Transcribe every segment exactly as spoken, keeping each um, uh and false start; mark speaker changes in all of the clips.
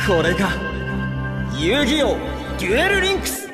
Speaker 1: これが遊戯王デュエルリンクス。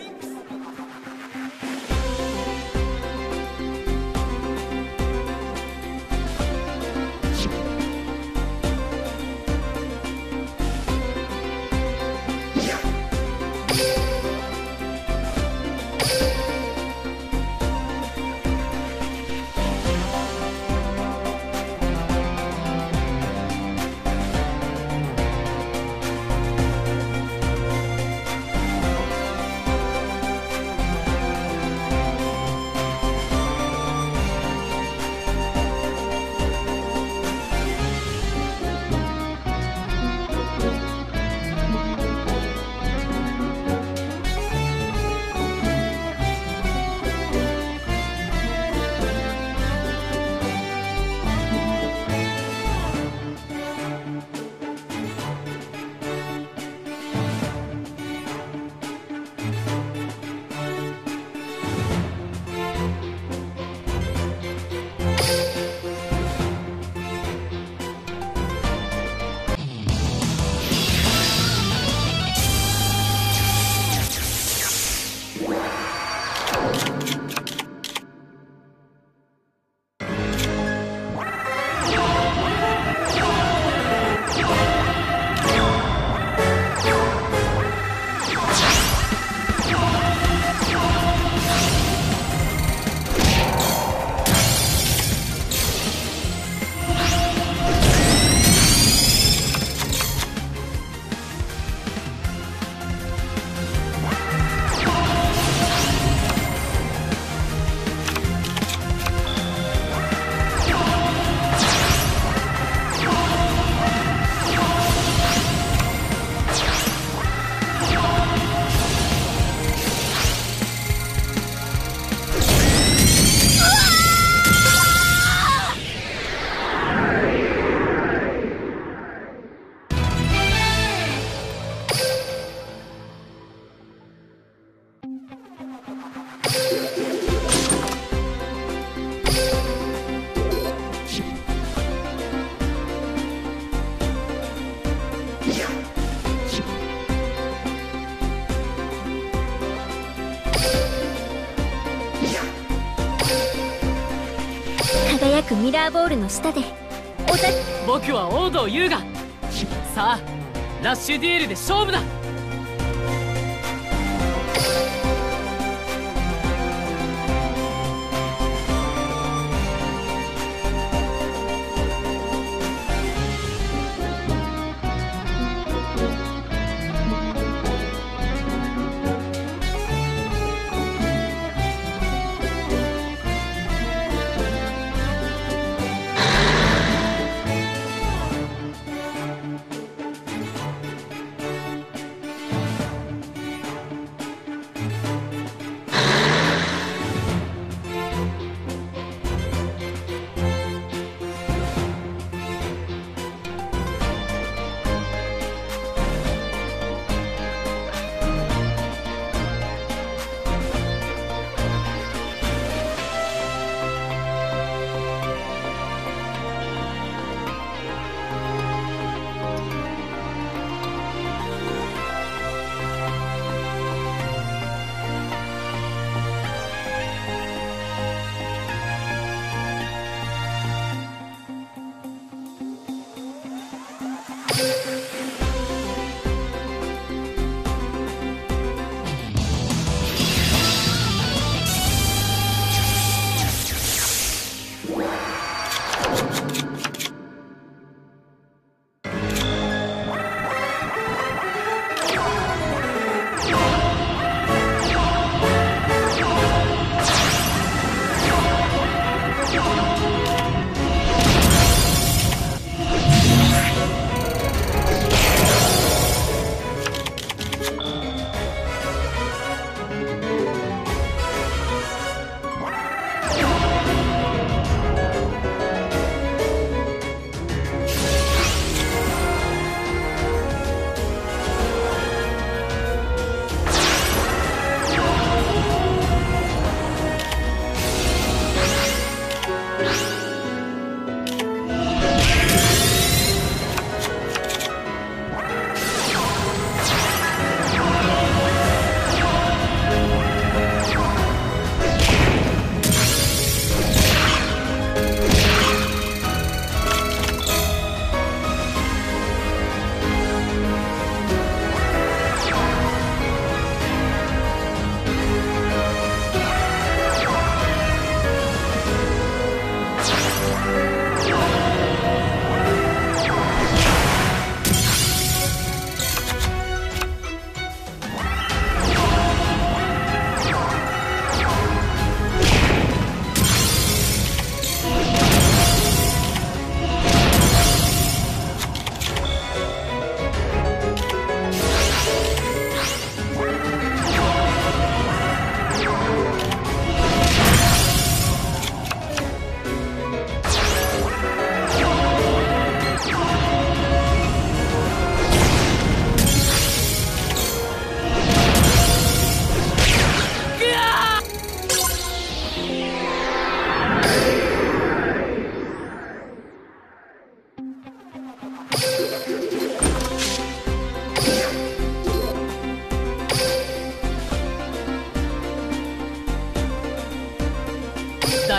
Speaker 2: 輝くミラーボールの下でおた
Speaker 3: 僕は王道優雅。さあラッシュデュエルで勝負だ。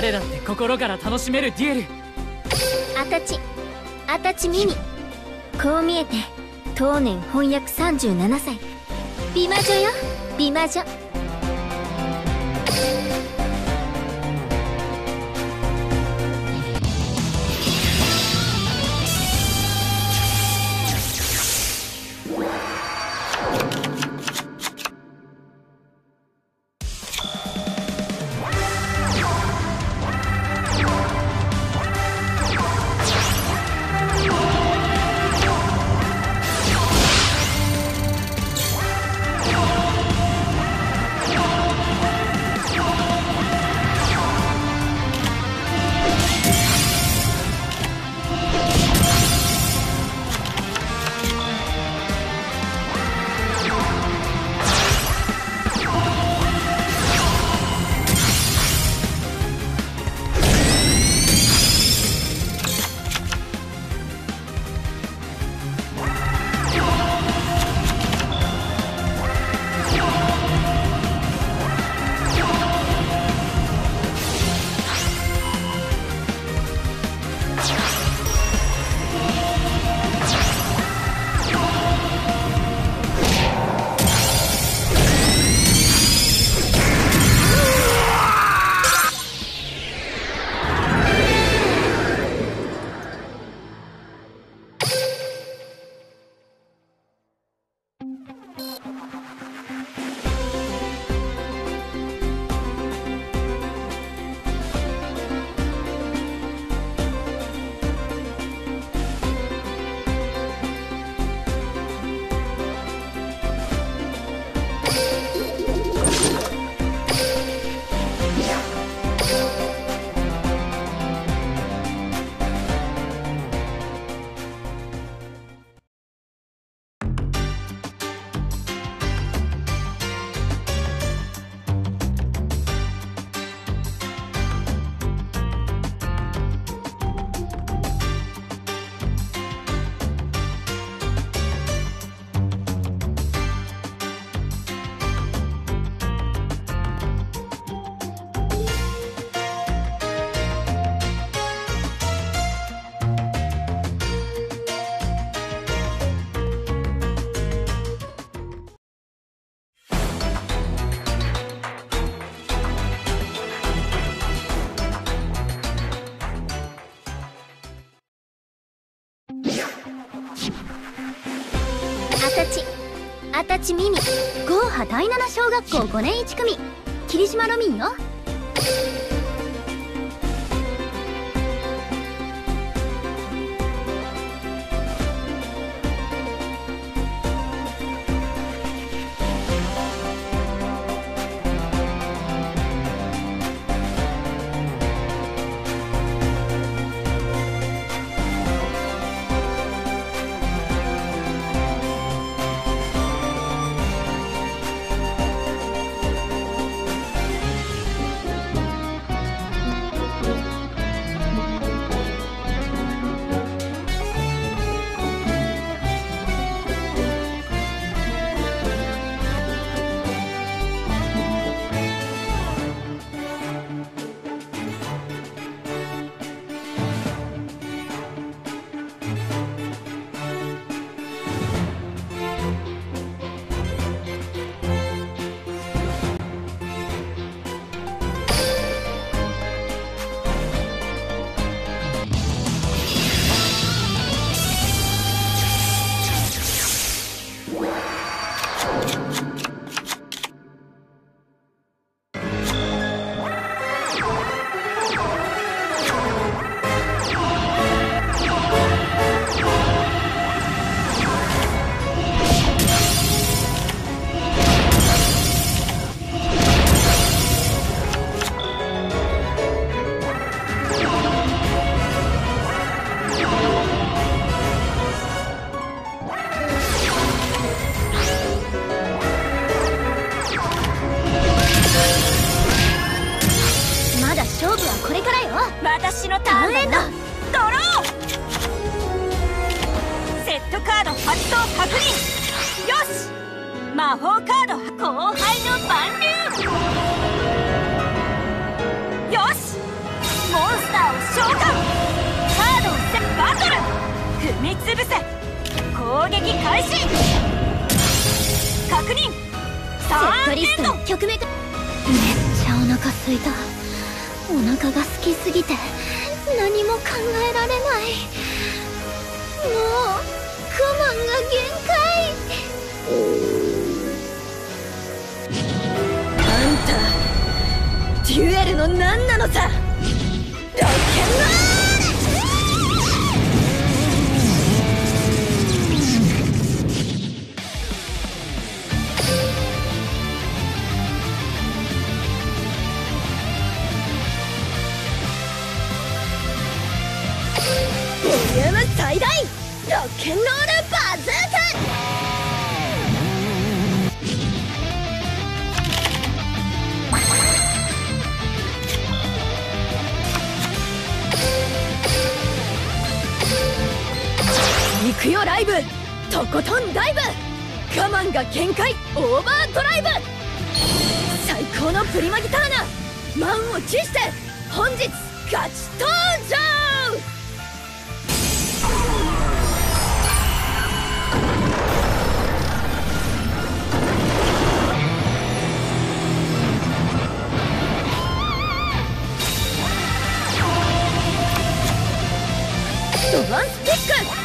Speaker 3: 誰だって心から楽しめるデュエル。
Speaker 2: あたちあたちミニ。こう見えて当年翻訳さんじゅうななさい、美魔女よ美魔女。あたちミミ、ゴーハ第七小学校ごねんいち組、霧島ロミンよ。私のターンエンド、ドロー。セットカード発動確認。よし、魔法カード後輩の番流。よし、
Speaker 4: 潰せ。攻撃開始。確認。
Speaker 2: セットリストの曲目が。めっちゃお腹すいた。お腹が空きすぎて何も考えられない。もう我慢が限界。
Speaker 4: あんたデュエルの何なのさ。ロケンロボリューム最大ロッケンロールバズーカ。行くよライブ、とことんダイブ。我慢が限界オーバードライブ。最高のプリマギターナ満を持して本日ガチ登場。ドワンスティック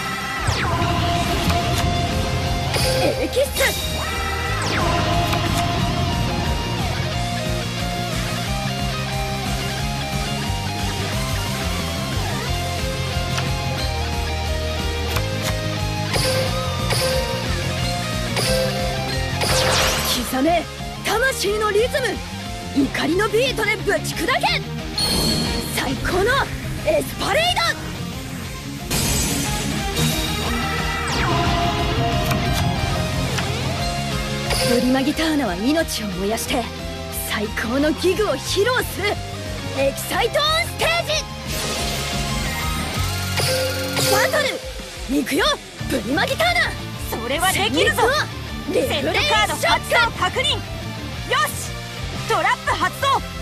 Speaker 4: エキス。刻め魂のリズム。怒りのビートでぶち砕け。最高のエスパレード。プリマギターナは命を燃やして最高のギグを披露するエキサイトオンステージ。バトル行くよプリマギターナ。それはできるぞ。セットカード発動確認。よしトラップ発動。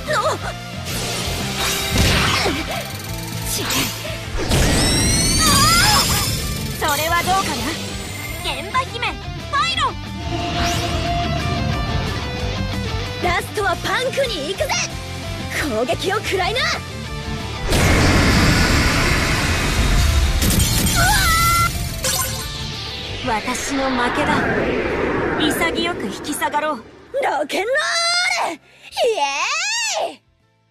Speaker 4: それはどうかな。現場姫パイロン。ラストはパンクに行くぜ。攻撃を食らいな。私の負けだ。潔く引き下がろう。ロケンロールイエーイ。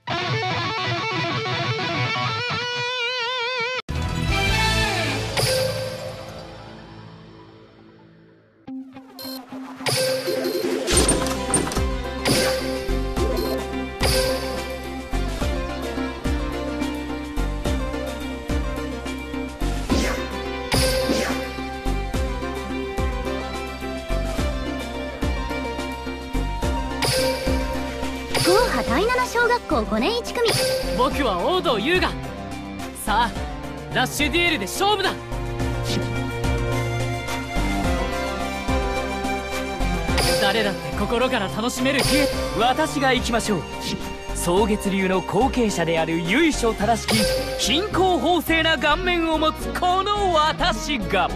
Speaker 2: ゴーハ第七小学校ごねんいち組。
Speaker 3: 僕は王道優雅。さあラッシュデュエルで勝負だ。誰だって心から楽しめる。
Speaker 1: 私が行きましょう。蒼月流の後継者である由緒正しき均衡法正な顔面を持つこの私が。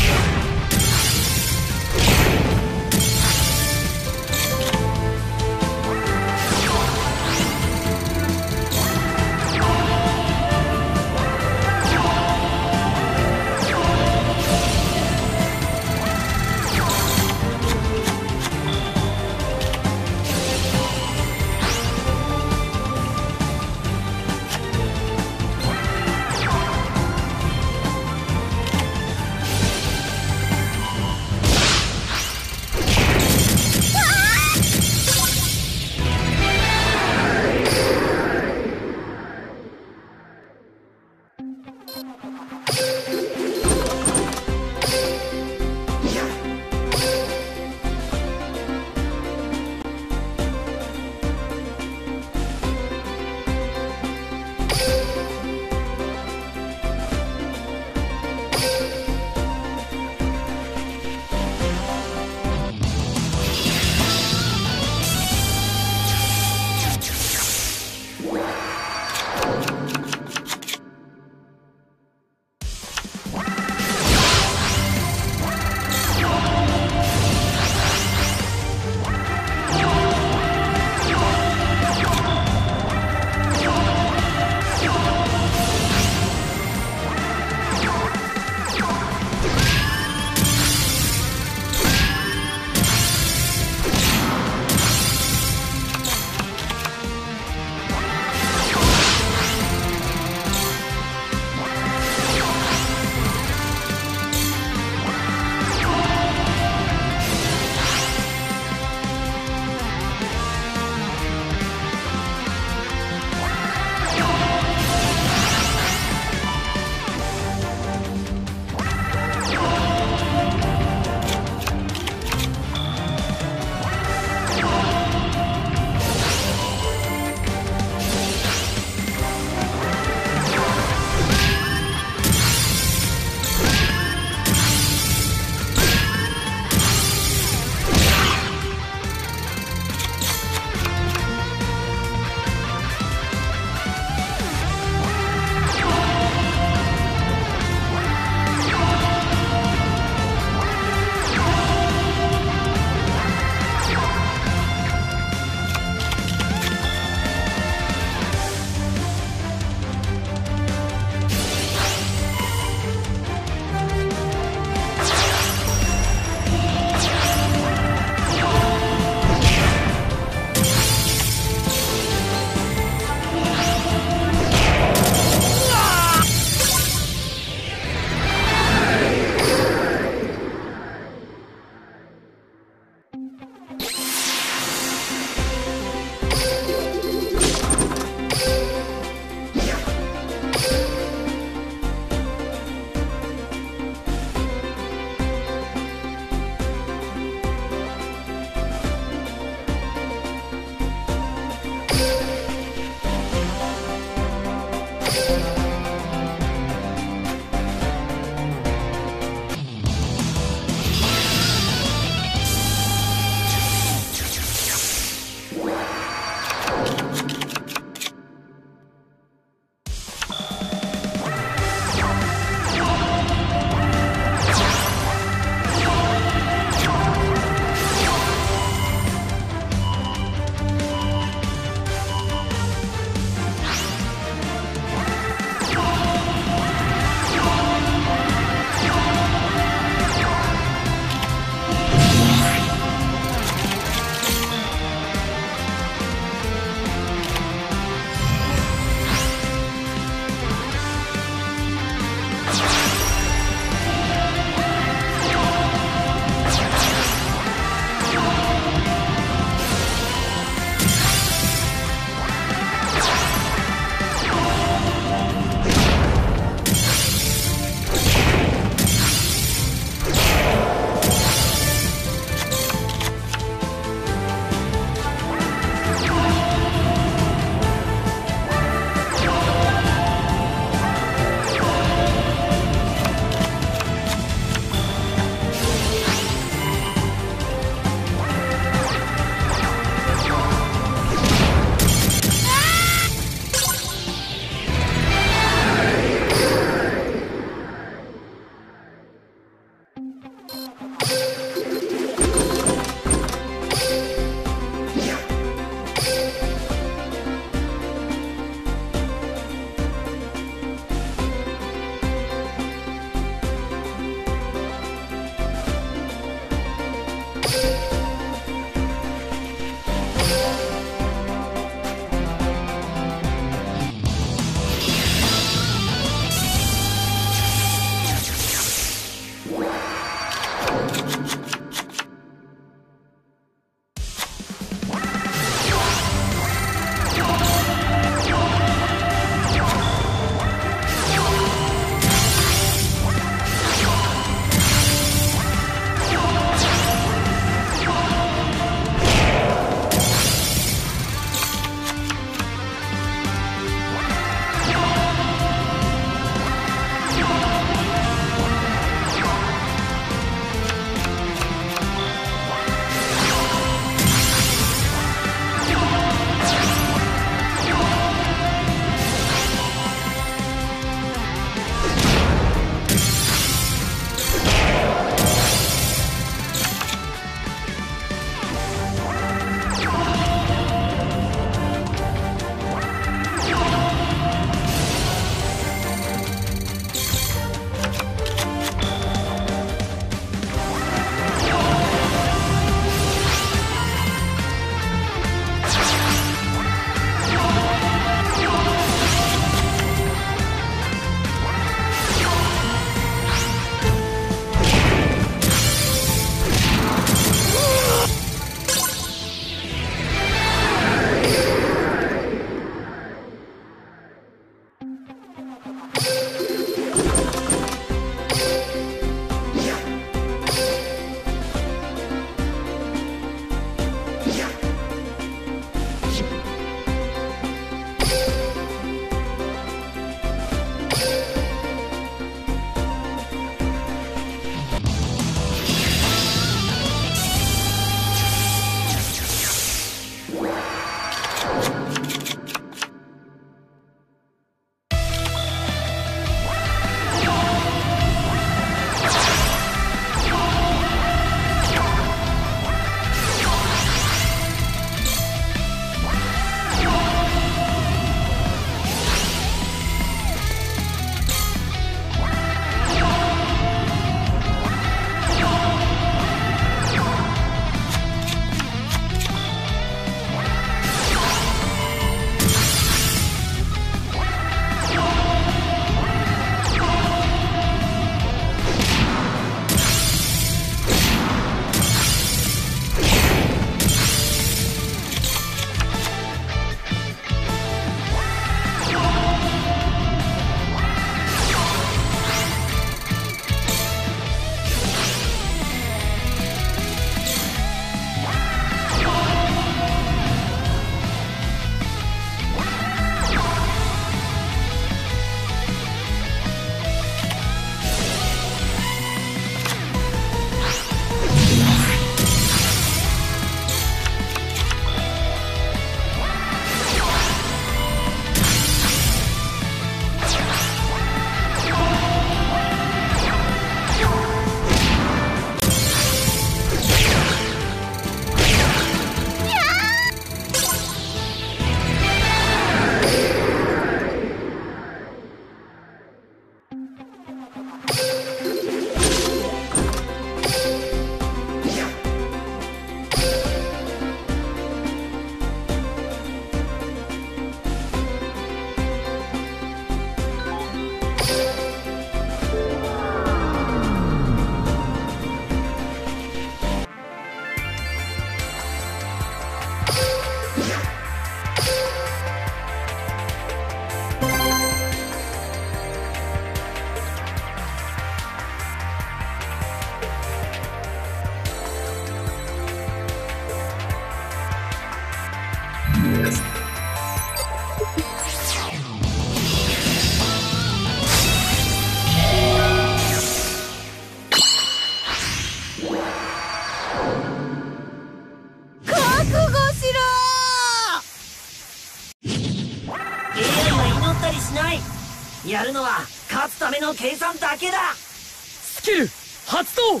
Speaker 5: やるのは勝つための計算だけだ。
Speaker 1: スキル発動。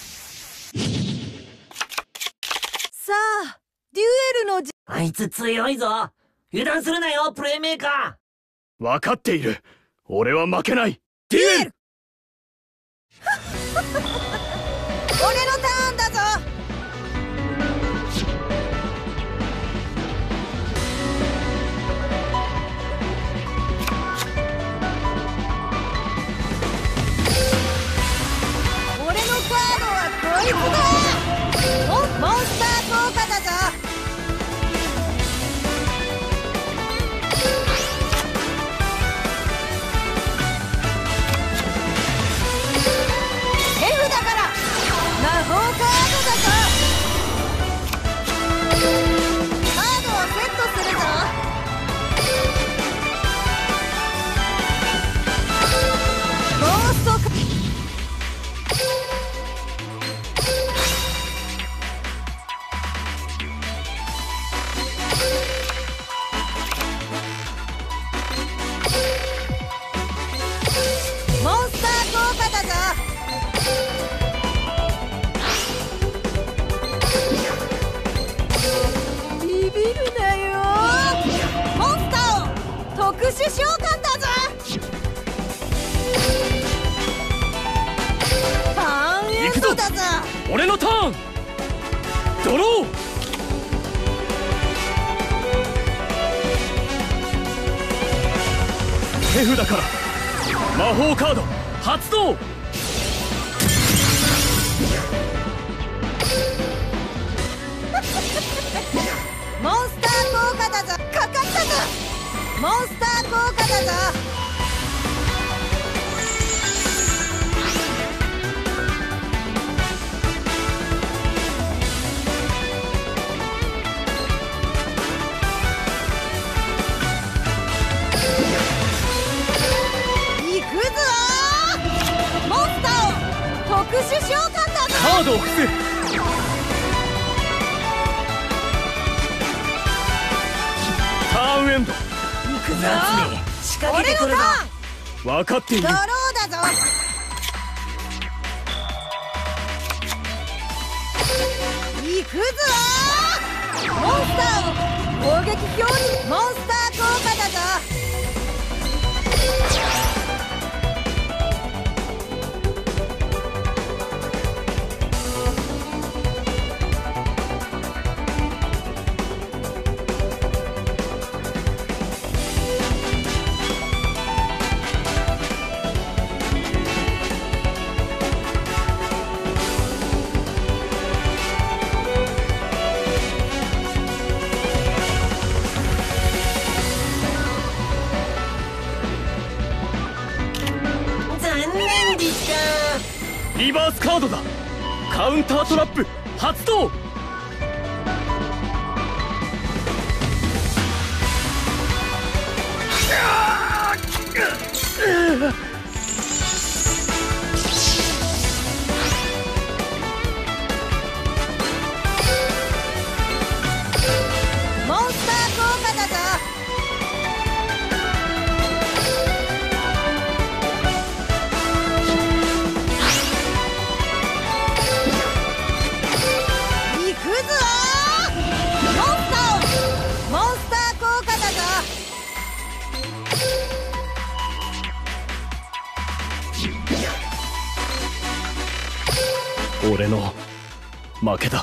Speaker 4: さあデュエルのじ
Speaker 5: あいつ強いぞ。油断するなよプレイメーカ
Speaker 1: ー。分かっている。俺は負けない。デュエル
Speaker 4: 俺のターンだぞ。俺のカードはこいつだ。モン、モンスター効果だぞ。召喚だぞ。ターンエンドだぞ。
Speaker 1: 俺のターン。ドロー。手札から魔法カード発動。
Speaker 4: モンスター効果だぞ。かかったぞ。モンスター効果だぞ。いくぞー。モンスターを特殊召喚だぞ。
Speaker 1: カードを伏せ。ターンエンド。
Speaker 5: 夏に仕掛けてくるぞ。
Speaker 1: 分かっている。
Speaker 4: ドローだぞ。いくぞー。モンスターを攻撃表に。モンスター効果だぞ。
Speaker 1: リバースカードだ。カウンタートラップ発動。
Speaker 4: モンスター効果だぞ。
Speaker 1: 俺の負けだ。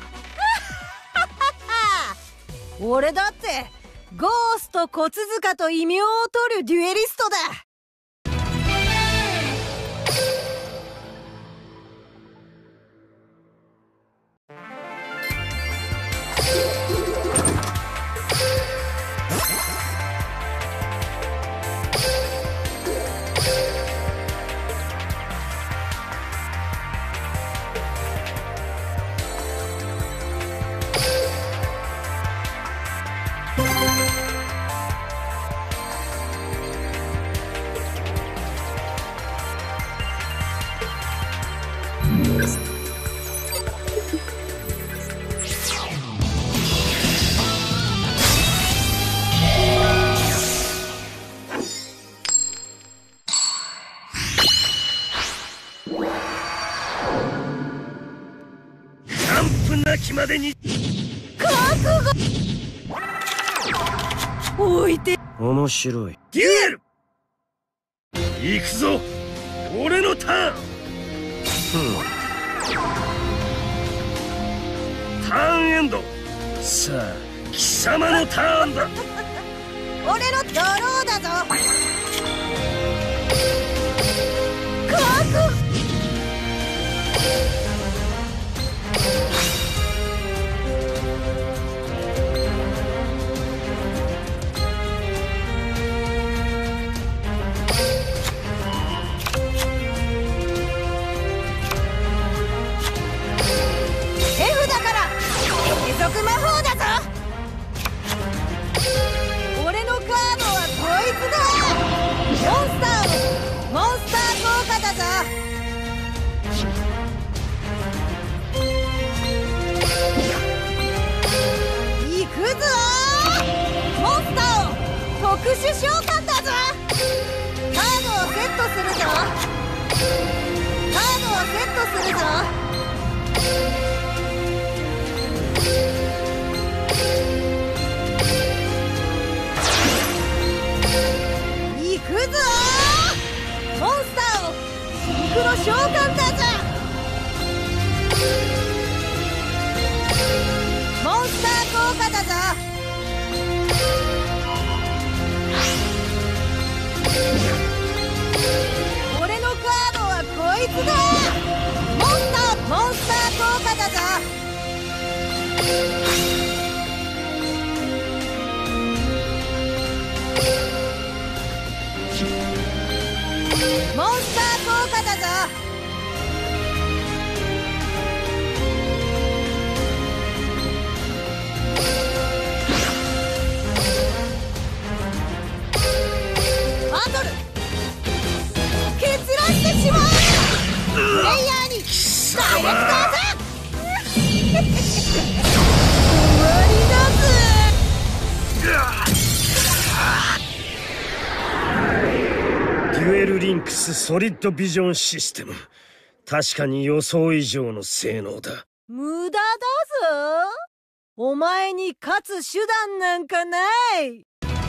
Speaker 4: 俺だってゴースト小塚と異名を取るデュエリストだ。
Speaker 6: なきまでに。
Speaker 4: 覚悟置いて。
Speaker 6: 面白い。デュエル行くぞ、俺のターン。ターンエンド。さあ貴様のターンだ。
Speaker 4: 俺のドローだぞ。覚悟。F だから継続魔法だぞ。俺のカードはこいつだ。モンスターモンスター効果だぞ。行くぞ。モンスターを特殊召喚だぞ。カードをセットするぞ。カードをセットするぞ。行くぞ。モンスターをシンクロ召喚だぞ。モンスター効果だぞ。俺のカードはこいつだ。モンスターモンスター効果だぞ。モンスター効果だぞ。バトル決断してしまう。プレイヤーにダイレクターだ。終わりだぜ。
Speaker 6: デュエルリンクスソリッドビジョンシステム。確かに予想以上の性能だ。
Speaker 4: 無駄だぞ。お前に勝つ手段なんかない。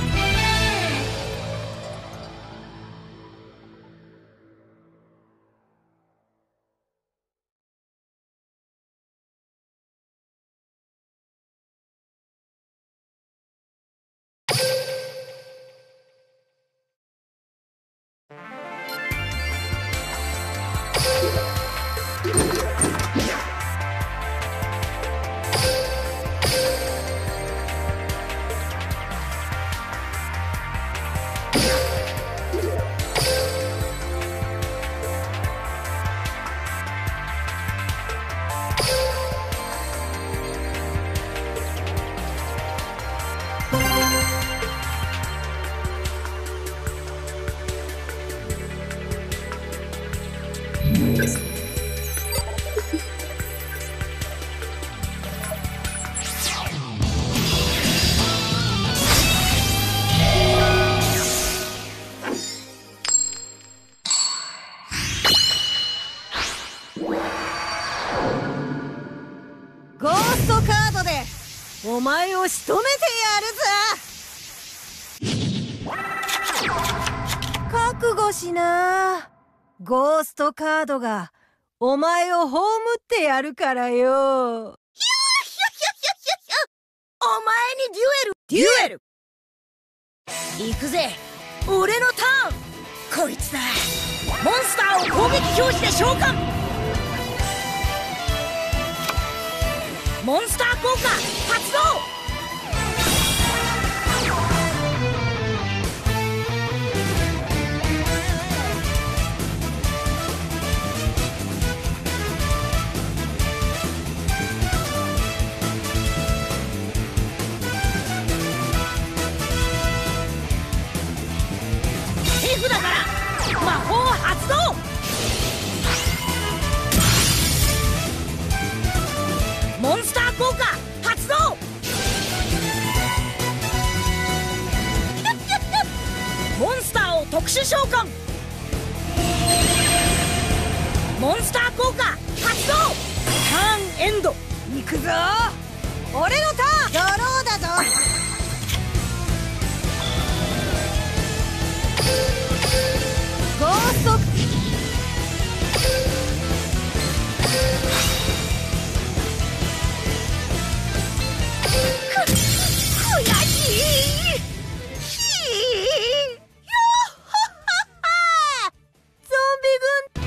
Speaker 4: ゴーストカードでお前を仕留めてやるぞ。覚悟しな。ゴーストカードがお前を葬ってやるからよ。ひょひょひょひょひょお前にデュエルデュエル行くぜ。俺のターン。こいつだ。モンスターを攻撃表示で召喚。モンスター効果発動。手札から魔法発動。モンスター効果発動。モンスターを特殊召喚。モンスター効果発動。ターンエンド。 行くぞ。俺のターン。ドローだぞ。ゴースト悔しい。ゾンビ軍。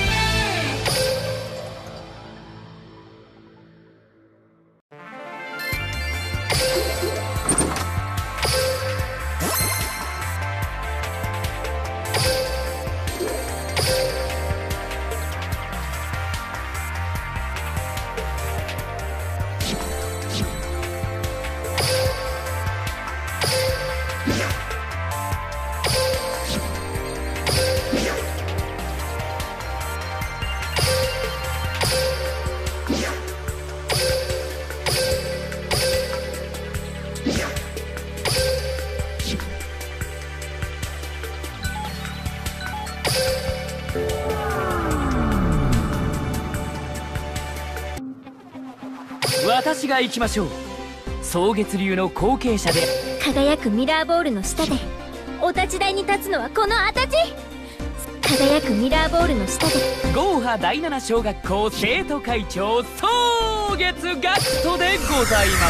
Speaker 1: 私が行きましょう。蒼月流の後継者で
Speaker 2: 輝くミラーボールの下でお立ち台に立つのはこの私。輝くミラーボールの下で
Speaker 1: ゴーハ第七小学校生徒会長蒼月学徒でございます。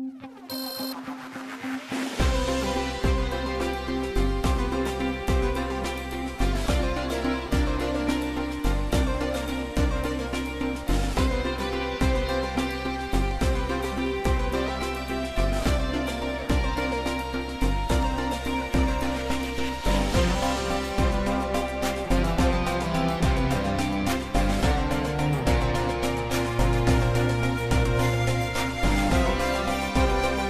Speaker 2: 「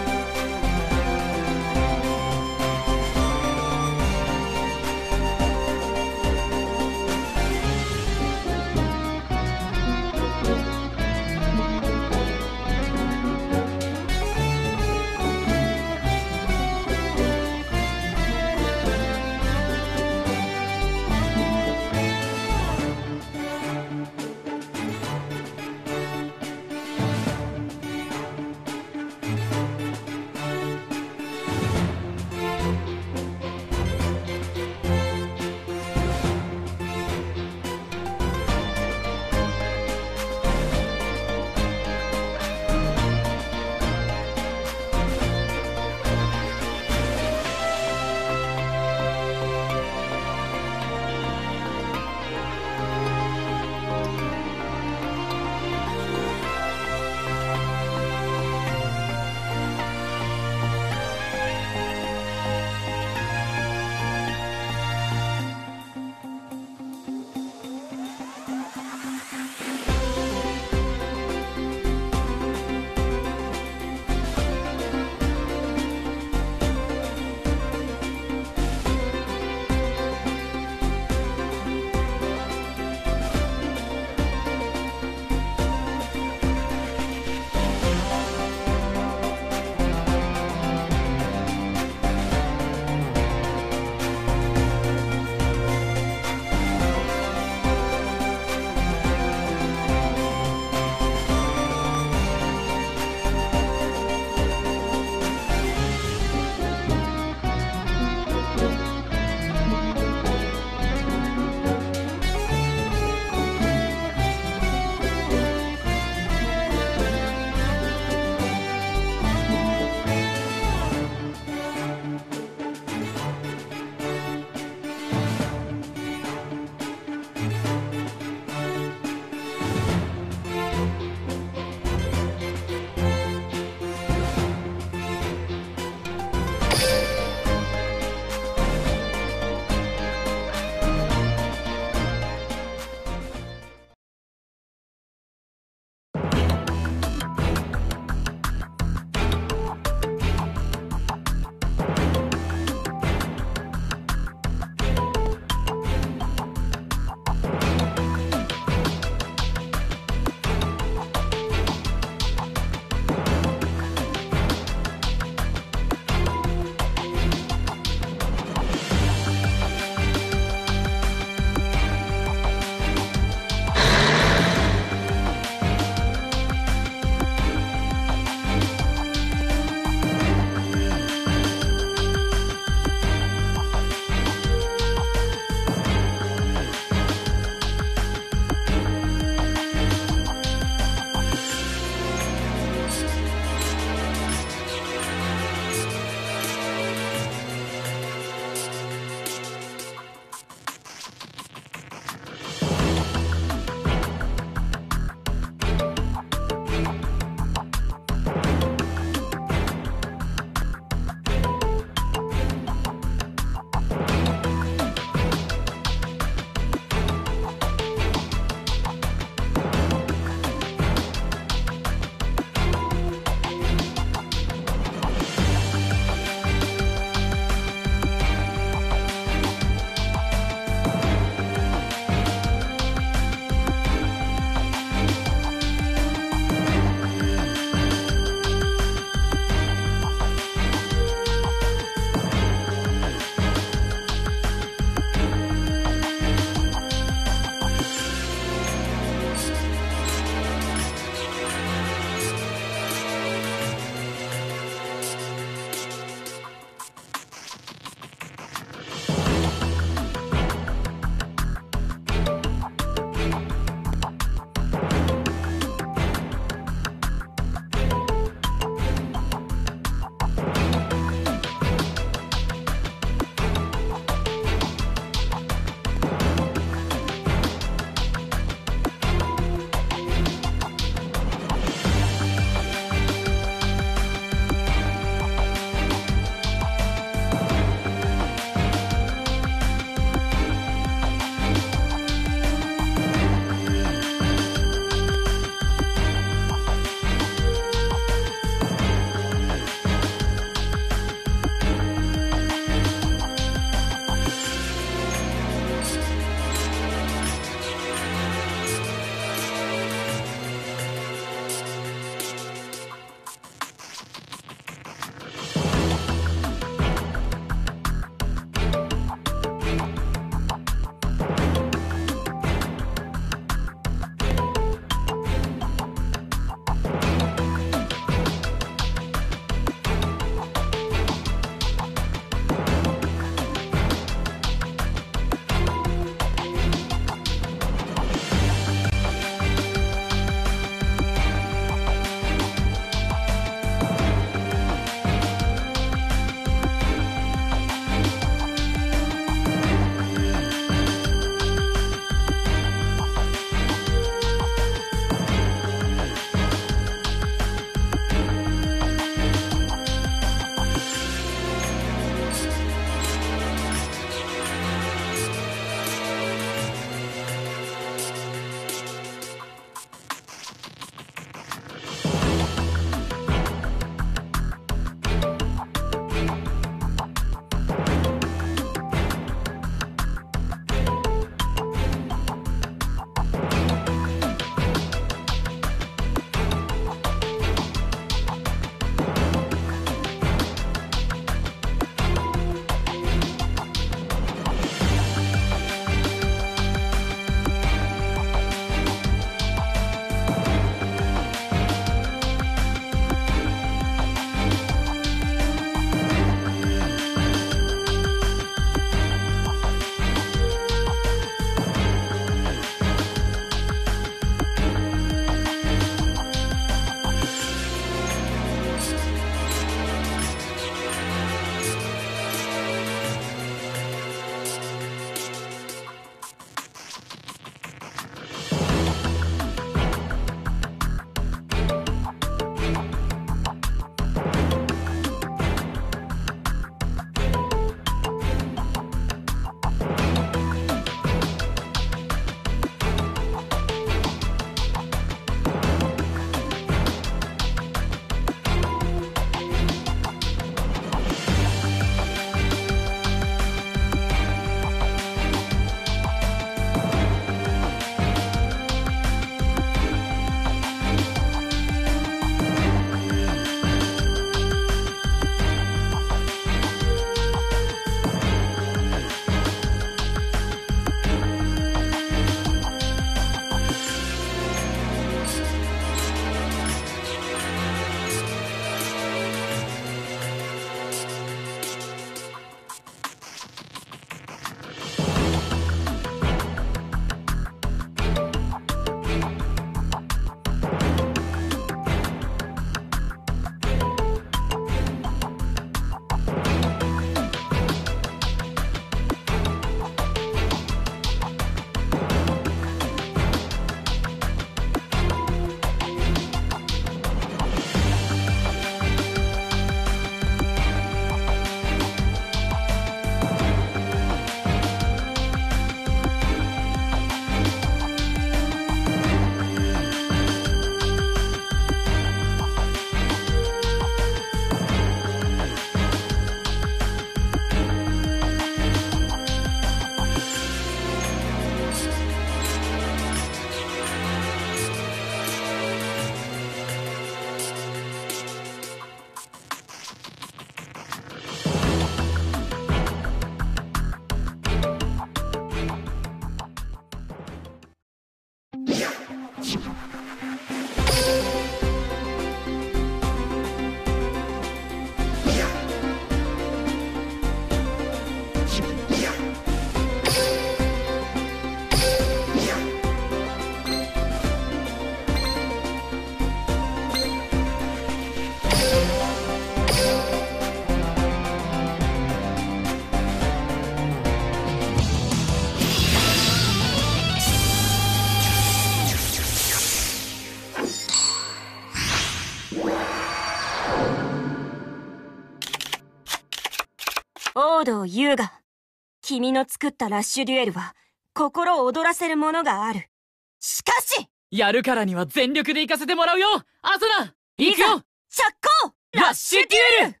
Speaker 7: 王道優雅、君の作ったラッシュデュエルは心躍らせるものがある。しかし
Speaker 3: やるからには全力で行かせてもらうよアソナ。行くよ
Speaker 7: 着工
Speaker 3: ラッシュデュエル。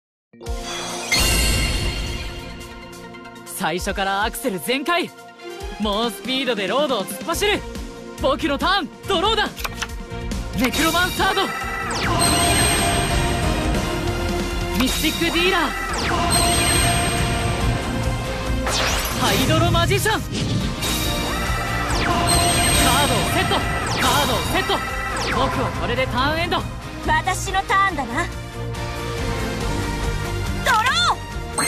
Speaker 3: 最初からアクセル全開、猛スピードでロードを突っ走る。僕のターンドローだ。ネクロマンサード、ミスティックディーラー、ハイドロマジシャン。カードをセット、カードをセット。僕はこれでターンエンド。
Speaker 7: 私のターンだな。ドロー。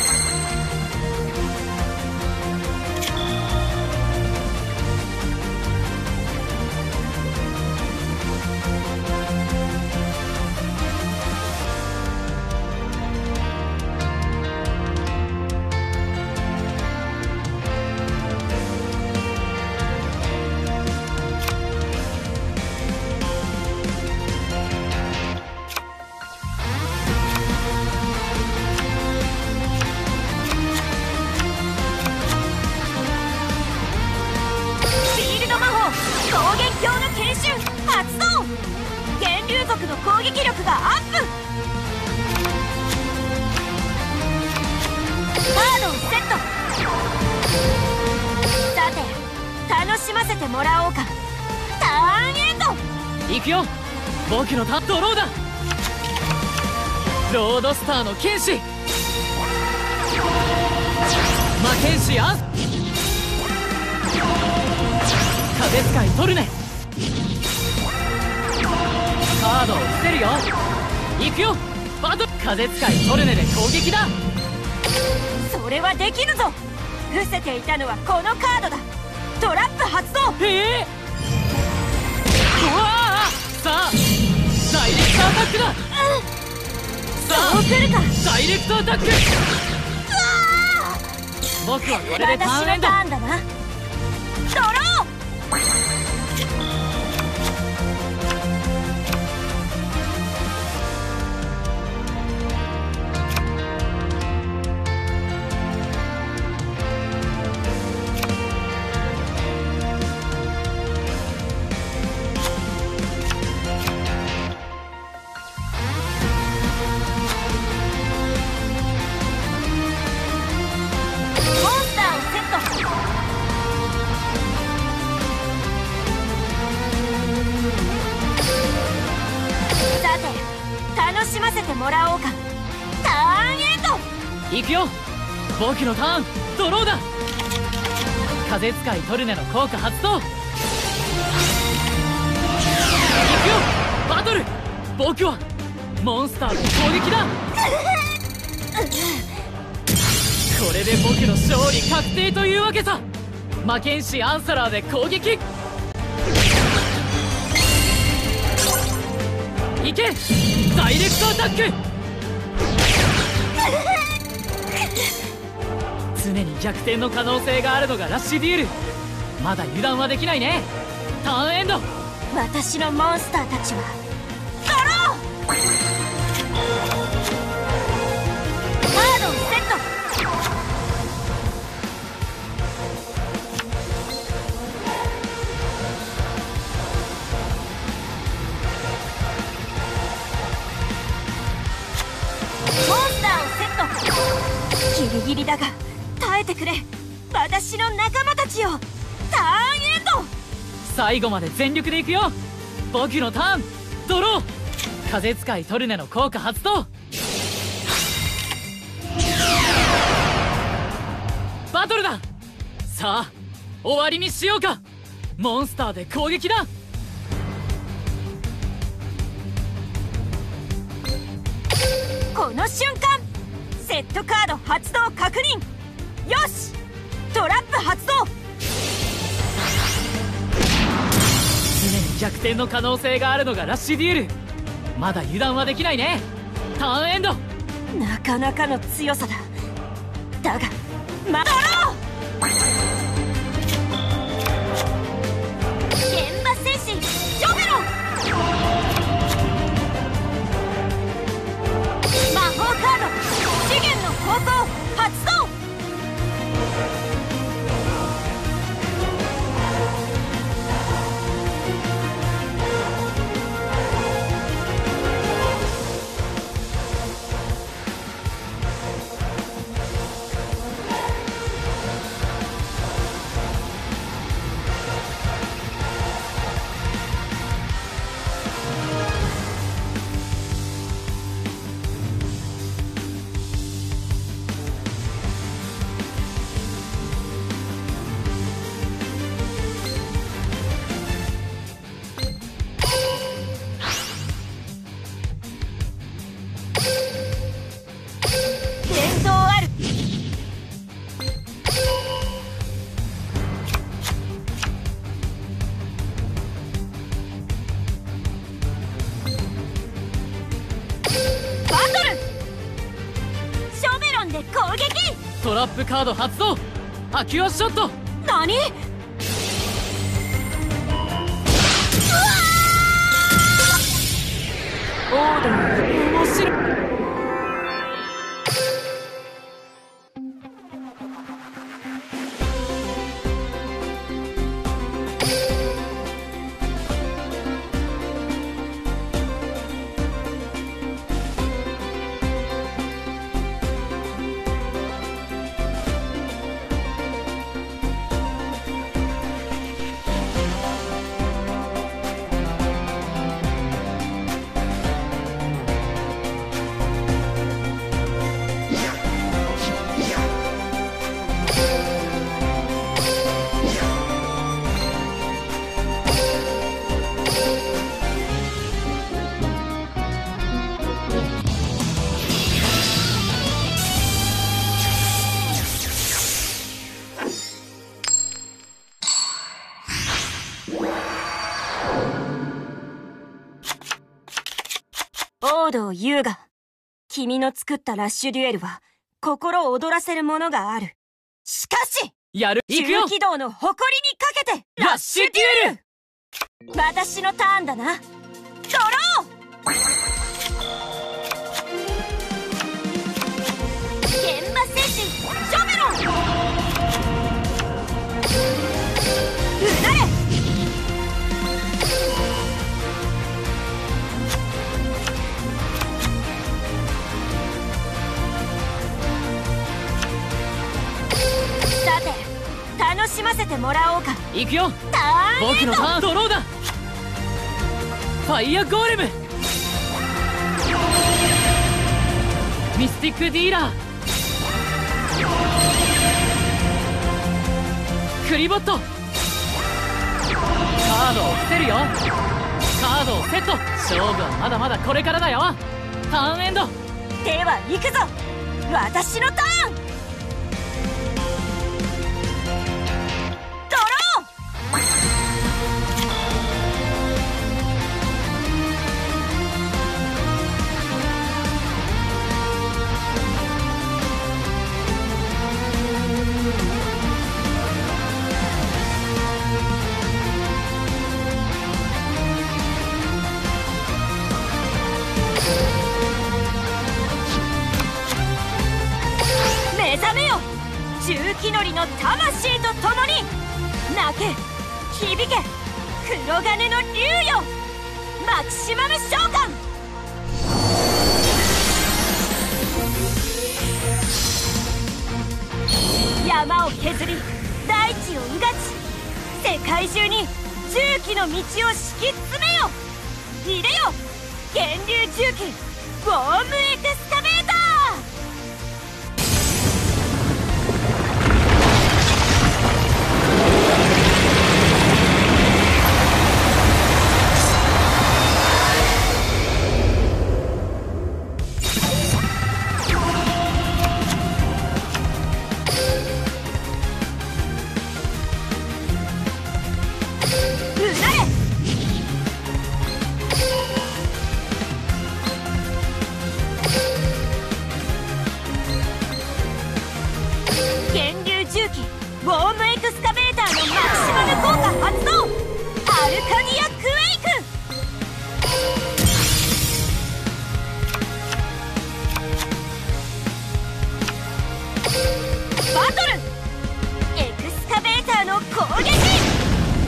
Speaker 7: 族の攻撃力がアップ。カードをセット。さて楽しませてもらおうか。ターンエンド。
Speaker 3: 行くよ、僕のタッドローだ。ロードスターの剣士魔剣士アンス、風使いトルネ。カードを伏せるよ。行くよバトル。風使いトルネで攻撃だ。
Speaker 7: それはできるぞ。伏せていたのはこのカードだ。トラップ発動。
Speaker 3: ええー、うわあ、さあダイレクトアタックだ。
Speaker 7: うん、
Speaker 3: さあ
Speaker 7: そう来るか。
Speaker 3: ダイレクトアタック。僕はこれでターンエンド。
Speaker 7: 私のターンだな。ドロー。楽しませてもらおうか。ターンエンド。
Speaker 3: 行くよ僕のターンドローだ。風使いトルネの効果発動。行くよバトル。僕はモンスターの攻撃だ。これで僕の勝利確定というわけさ。魔剣士アンサラーで攻撃。いけダイレクトアタック。常に逆転の可能性があるのがラッシュデュエル。まだ油断はできないね。ターンエンド。
Speaker 7: 私のモンスターたちはドロー。カードをセット。ギリギリだが耐えてくれ。私の仲間たちよ。ターンエンド。
Speaker 3: 最後まで全力でいくよ僕のターンドロー。風使いトルネの効果発動。バトルだ。さあ終わりにしようか。モンスターで攻撃だ。
Speaker 7: この瞬間セットカード発動確認。よし、トラップ発動。
Speaker 3: 常に逆転の可能性があるのがラッシュデュエル。まだ油断はできないね。ターンエンド。
Speaker 7: なかなかの強さだ。だがまだろう。現場戦士ショベロン。魔法カード資源の高校発動。
Speaker 3: トラップカード発動。アキュアショット。
Speaker 7: 何？
Speaker 3: オードー面白い。
Speaker 7: オードー優雅、君の作ったラッシュデュエルは心躍らせるものがある。しかし
Speaker 3: やる。行くよ。
Speaker 7: 重機動の誇りにかけて
Speaker 3: ラッシュデュエル。
Speaker 7: 私のターンだな。ドロー。現場戦士ショベロン。うなれ。さて楽しませてもらおうか。
Speaker 3: 行くよ。
Speaker 7: ターンエンド。
Speaker 3: 僕のターン。ドローだ。ファイアゴーレム。ミスティックディーラー。クリボット。カードを伏せるよ。カードをセット。勝負はまだまだこれからだよ。ターンエンド。
Speaker 7: では行くぞ。私のターン。ドロー。目覚めよ、重機乗りの魂とともに。泣け、響け、黒金の竜よ。マキシマム召喚。山を削り大地をうがち、世界中に重機の道を敷き詰めよ。入れよ、源流重機ウォームエクスカベーター。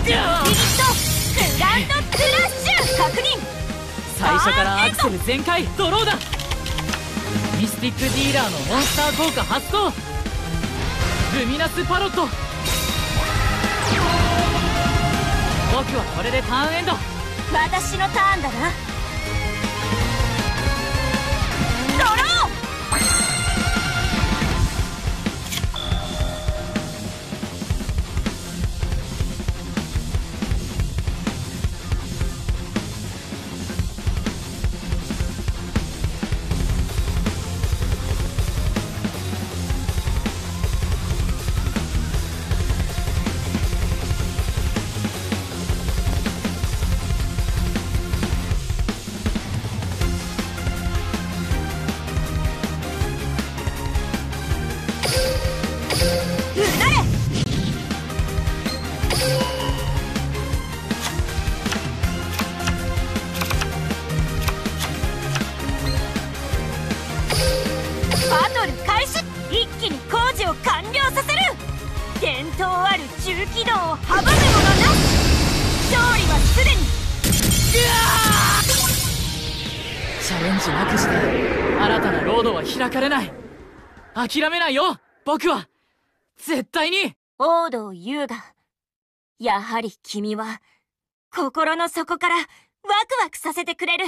Speaker 7: ビリットグランドクラッシュ確認。
Speaker 3: 最初からアクセル全開ドローだ。ミスティックディーラーのモンスター効果発動。ルミナスパロット。僕はこれでターンエンド。
Speaker 7: 私のターンだな。ドロー。バトル開始。一気に工事を完了させる。伝統ある重機能を阻むものなし。勝利はすでに。
Speaker 3: チャレンジなくして新たなロードは開かれない。諦めないよ僕は。絶対に。
Speaker 7: 王道優雅、やはり君は心の底からワクワクさせてくれる。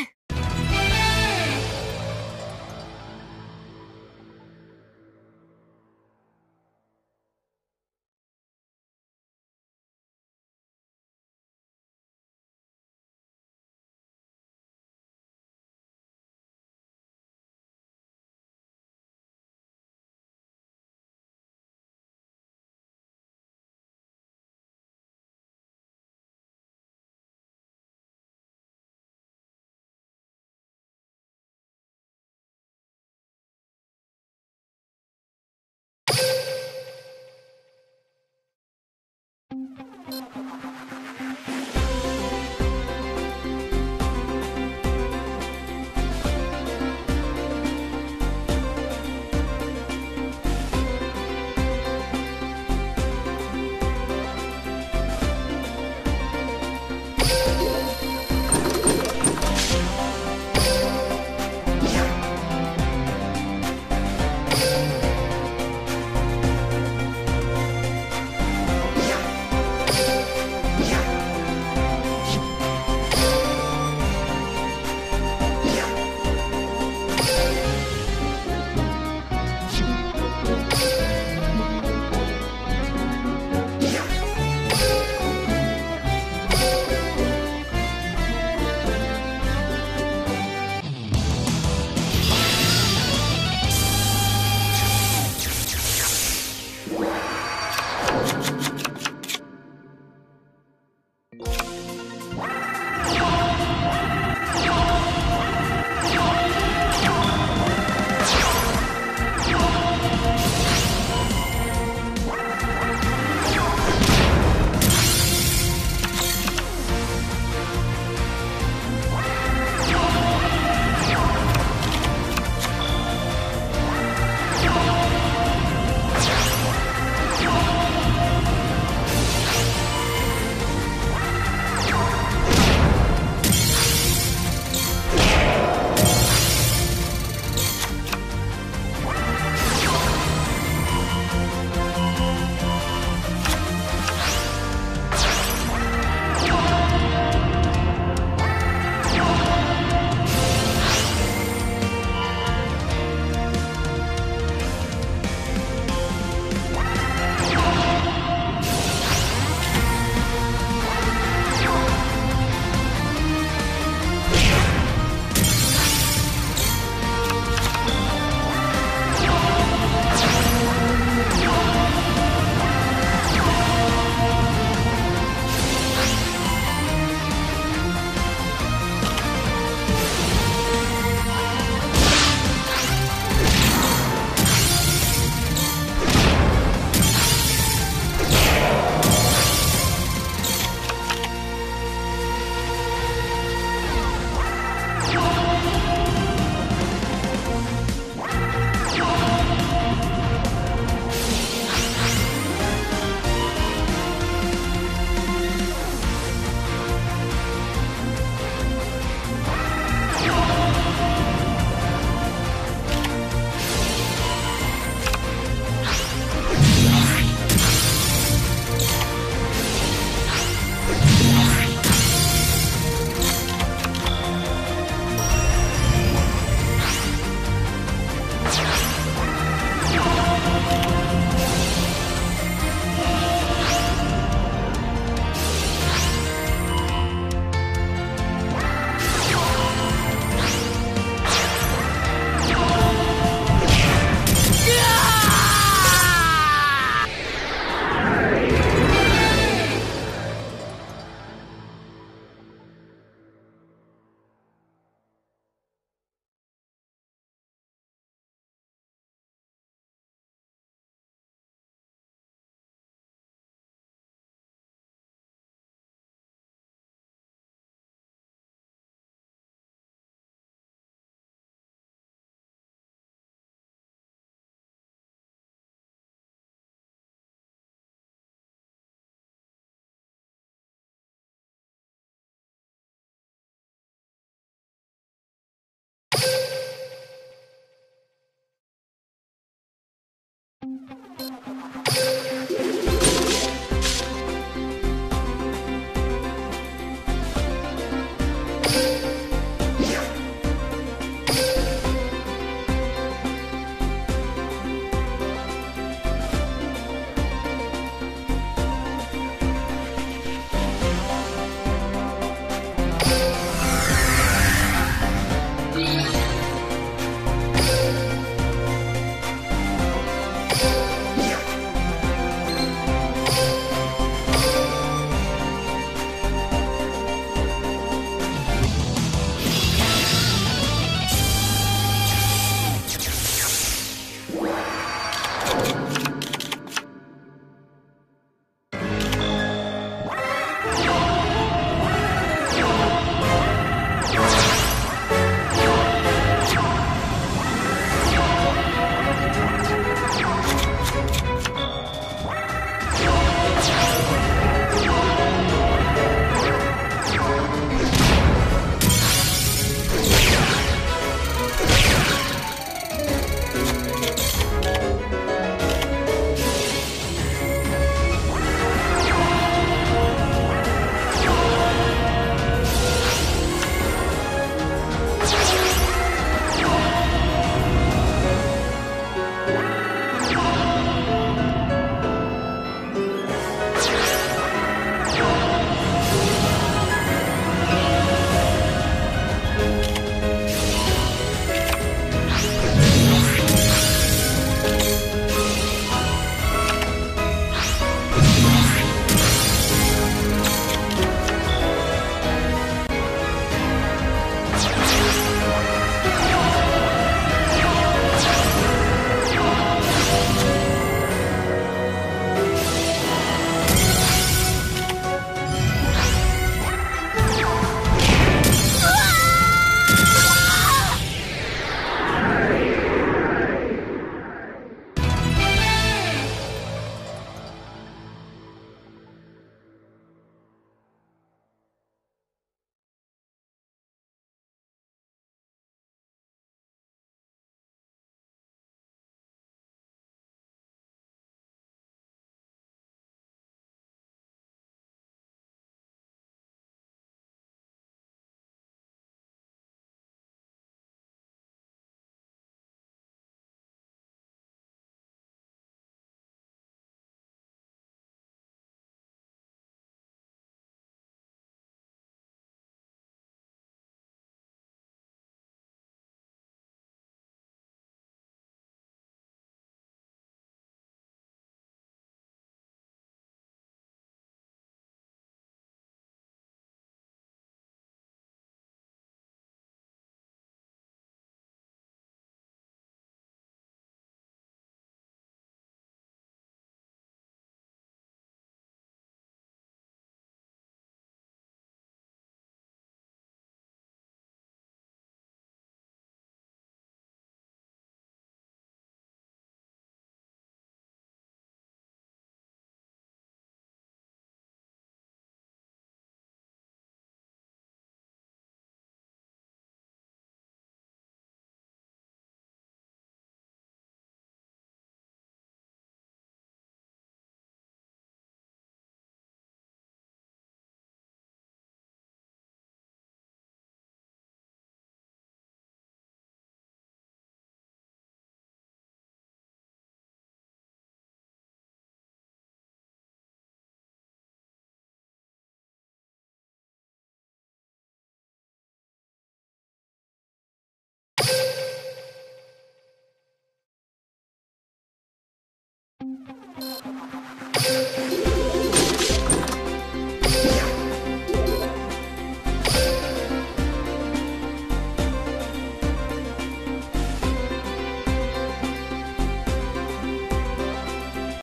Speaker 2: う